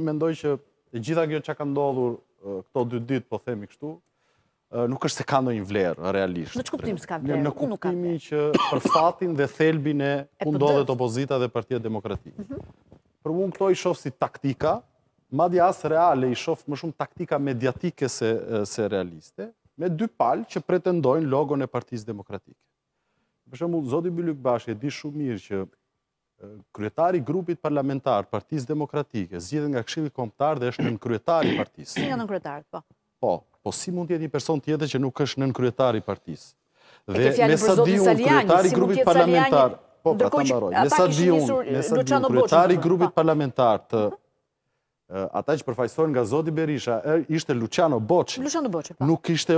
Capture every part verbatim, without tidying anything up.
mendoj që e gjitha kjo që ka ndodhur këto dy ditë, po themi kështu, nuk është se ka ndonjë vlerë realisht. Në ç'kuptim s'ka vlerë? Në kuptimin që për fatin dhe thelbin e ku ndodhet opozita dhe Partia Demokratike. Për mua këto i shoh si taktika, madje as reale, i shoh më shumë taktika mediatike se se realiste, me dy palë që pretendojnë logon e Partisë Demokratike. Për shembull, zoti Bylykbashi e di shumë mirë që kryetari i grupit parlamentar Partisë Demokratike zgjedhet nga Këshilli Kombëtar dhe është nën kryetari i partisë. Si nga nën kryetari, po. Po, po si mund të jetë një person tjetër që nuk është nën kryetari i partisë? Dhe me sa di unë kryetari i grupit parlamentar, po, pra ta mbaroj. Me sa di unë, me sa di unë kryetari i grupit parlamentar të ata që përfaqësohen nga zoti Berisha, ishte Luciano Boçi. Luciano Boçi, po. Nuk ishte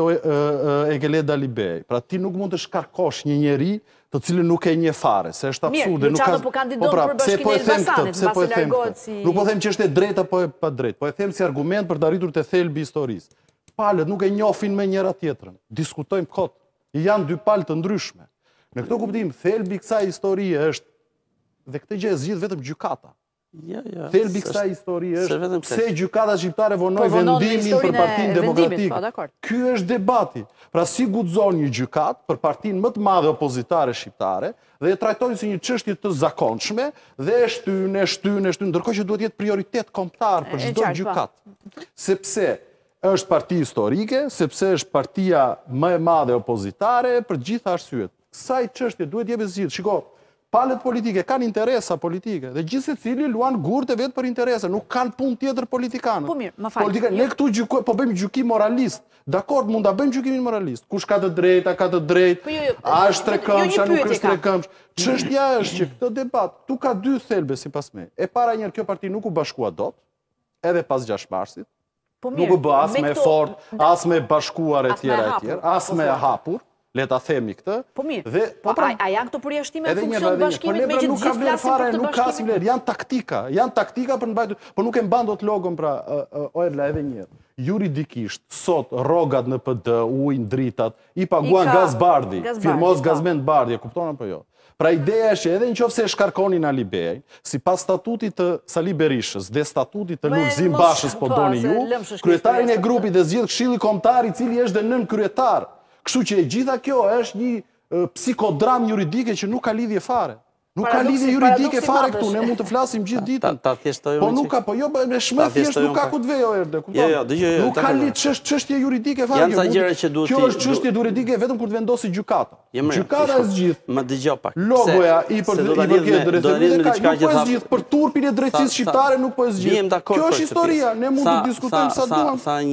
Egele Dalibej. Pra ti nuk mund të shkarkosh një njeri të cilën nuk e njeh fare, se është absurde. Mirë, Luciano po kandidon për Bashkinë e Elbasanit, mbasi largohet si... Nuk po them që është e drejtë apo e pa drejtë, po e them si argument për të arritur te thelbi i historisë. Palët nuk e njohin me njëra tjetrën. Diskutojmë kot. Janë dy palë të ndryshme. Në këtë kuptim, thelbi i kësaj historie është dhe këtë gjë e zgjidh vetëm gjykata. Thelbi i kësaj historie është pse gjykata shqiptare vonoi vendimin për Partinë Demokratike. Ky është debati. Pra si guxon një gjykatë për partinë më të madhe opozitare shqiptare dhe e trajtojnë si një çështje të zakonshme dhe e shtyn, e shtyn, e shtyn, ndërkohë që duhet jetë prioritet kombëtar për çdo gjykatë. Sepse është parti historike, sepse është partia më e madhe opozitare për gjitha arsyet. Kësaj çështje duhet jepet zgjidhje. Shiko, palët politike kanë interesa politike dhe gjithë secili luan gurët e vet për interesa, nuk kanë punë tjetër politikanë. Po mirë, më fal. Ne këtu gjykojmë, po bëjmë gjykim moralist. Dakor, mund ta bëjmë gjykimin moralist. Kush ka të drejtë, ka të drejtë, a është trekëmbsh, a nuk është trekëmbsh. Çështja është që këtë debat, tu ka dy thelbe sipas me. E para njëherë kjo parti nuk u bashkua dot, edhe pas gjashtë marsit. Nuk u bë as me fort, as me bashkuar etj etj, as me hapur. Le ta themi këtë. Po mirë, a janë këto përjashtime në funksion të bashkimit me që gjithë flasin për të bashkimit? Nuk ka si vlerë, janë taktika, janë taktika për mbajtur, por nuk e mban dot logon pra Oerla edhe një herë. Juridikisht, sot rrogat në P D, ujin, dritat, i paguan Gazbardi, firmos Gazmend Bardhi, e kupton apo jo? Pra ideja është që edhe nëse e shkarkonin Ali Bej, sipas statutit të Sali Berishës dhe statutit të Lulzim Bashës, po doni ju, kryetarin e grupit e zgjedh Këshilli Kombëtar, i cili është dhe nën kryetar. Kështu që e gjitha kjo është një psikodram juridike që nuk ka lidhje fare. Nuk ka lidhje juridike fare këtu, ne mund të flasim gjithë ditën. Ta thjeshtoj Po nuk ka, po jo, me shmë thjesht nuk ka ku të vejo erdhe, kupton? Nuk ka lidhje çështje juridike fare. Janë ca gjëra që duhet. Kjo është çështje juridike vetëm kur të vendosi gjykata. Gjykata e zgjidh. Më dëgjoj pak. Logoja i përket drejtësisë ka nuk po e zgjidh për turpin e drejtësisë shqiptare, nuk po e zgjidh. Kjo është historia, ne mund të diskutojmë sa duam.